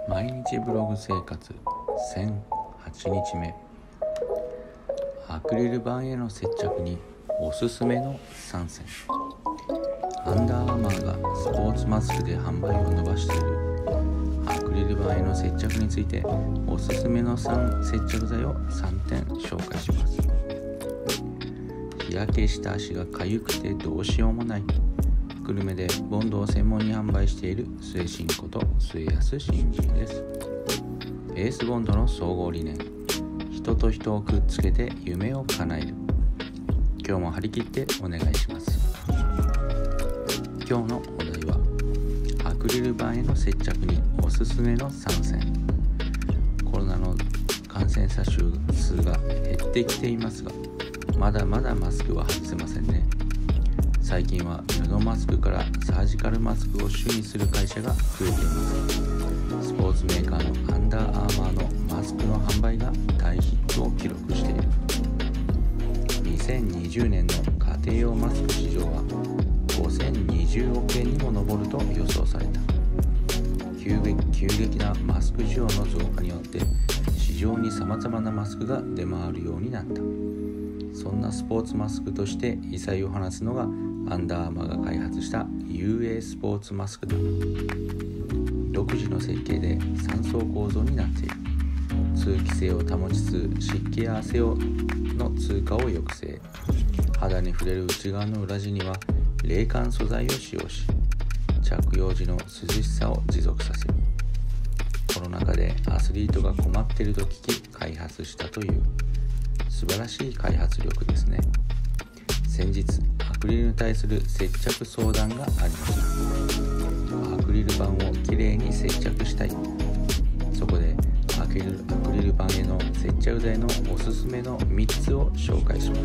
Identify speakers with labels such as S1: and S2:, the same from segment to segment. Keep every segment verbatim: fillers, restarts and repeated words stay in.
S1: 毎日ブログ生活せんはちにちめ。アクリル板への接着におすすめのさんせん。アンダーアーマーがスポーツマスクで販売を伸ばしているアクリル板への接着についておすすめのさん接着剤をさんてん紹介します。日焼けした足がかゆくてどうしようもない。久留米でボンドを専門に販売している末新こと末安新人です。ベースボンドの総合理念、人と人をくっつけて夢を叶える。今日も張り切ってお願いします。今日のお題はアクリル板への接着におすすめのさんせん。コロナの感染者数が減ってきていますが、まだまだマスクは外せませんね。最近は布マスクからサージカルマスクを主にする会社が増えています。スポーツメーカーのアンダーアーマーのマスクの販売が大ヒットを記録している。にせんにじゅうねんの家庭用マスク市場はごせんにじゅうおくえんにも上ると予想された。急激、急激なマスク需要の増加によって市場にさまざまなマスクが出回るようになった。そんなスポーツマスクとして異彩を放つのがアンダーアーマーが開発した ユーエー スポーツマスクだ。独自の設計でさん層構造になっている。通気性を保ちつつ湿気や汗をの通過を抑制。肌に触れる内側の裏地には冷感素材を使用し、着用時の涼しさを持続させる。コロナ禍でアスリートが困っていると聞き開発したという素晴らしい開発力ですね。先日アクリルに対する接着相談がありました。アクリル板をきれいに接着したい。そこでアクリル、アクリル板への接着剤のおすすめのみっつを紹介します。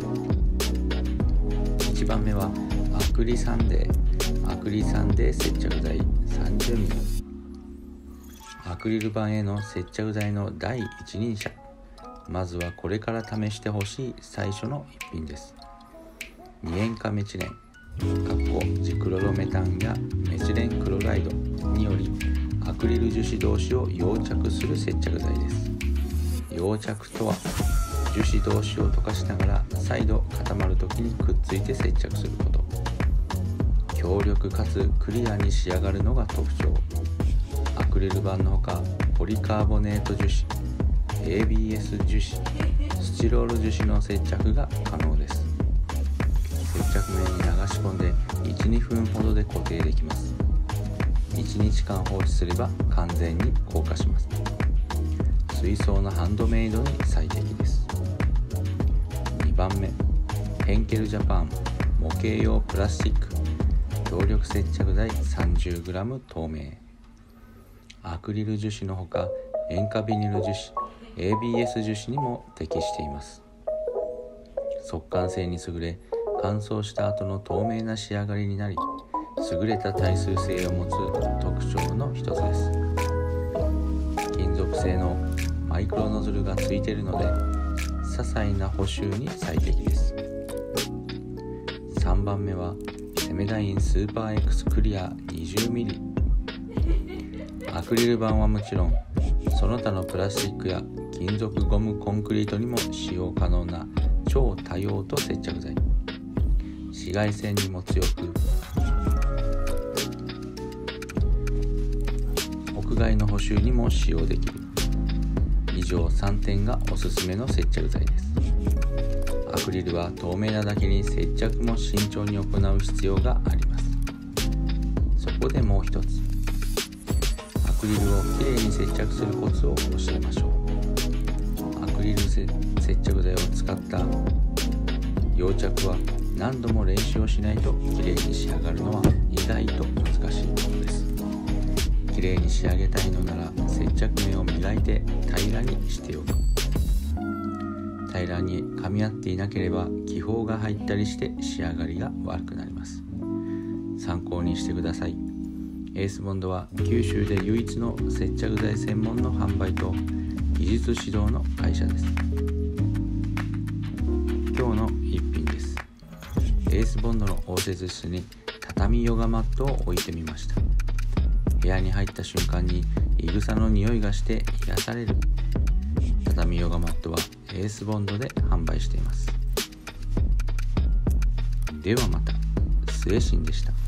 S1: いちばんめはアクリサンデーアクリサンデー接着剤 さんじゅうミリ。 アクリル板への接着剤の第一人者。まずはこれから試してほしい最初の一品です。二塩化メチレンジクロロメタンやメチレンクロライドによりアクリル樹脂同士を溶着する接着剤です。溶着とは樹脂同士を溶かしながら再度固まるときにくっついて接着すること。強力かつクリアに仕上がるのが特徴。アクリル板のほかポリカーボネート樹脂、エービーエス 樹脂、スチロール樹脂の接着が可能です。接着面に流し込んで いち、にふんほどで固定できます。いちにちかん放置すれば完全に硬化します。水槽のハンドメイドに最適です。にばんめ、ヘンケルジャパン模型用プラスチック強力接着剤 さんじゅうグラム 透明。アクリル樹脂のほか塩化ビニル樹脂、エービーエス 樹脂にも適しています。速乾性に優れ、乾燥した後の透明な仕上がりになり、優れた耐水性を持つ特徴の一つです。金属製のマイクロノズルがついているので、些細な補修に最適です。さんばんめはセメダインスーパー X クリア にじゅうミリ。アクリル板はもちろん、その他のプラスチックや金属ゴムコンクリートにも使用可能な超多用途接着剤。紫外線にも強く、屋外の補修にも使用できる。以上さんてんがおすすめの接着剤です。アクリルは透明なだけに接着も慎重に行う必要があります。そこでもう一つ、アクリルをきれいに接着するコツを教えましょう。アクリル接着剤を使った溶着は何度も練習をしないときれいに仕上がるのは意外と難しいものです。きれいに仕上げたいのなら接着面を磨いて平らにしておく。平らに噛み合っていなければ気泡が入ったりして仕上がりが悪くなります。参考にしてください。エースボンドは九州で唯一の接着剤専門の販売と技術指導の会社です。今日の一品です。エースボンドの応接室に畳ヨガマットを置いてみました。 部屋に入った瞬間にいぐさの匂いがして癒される畳ヨガマットはエースボンドで販売しています。ではまた。末進でした。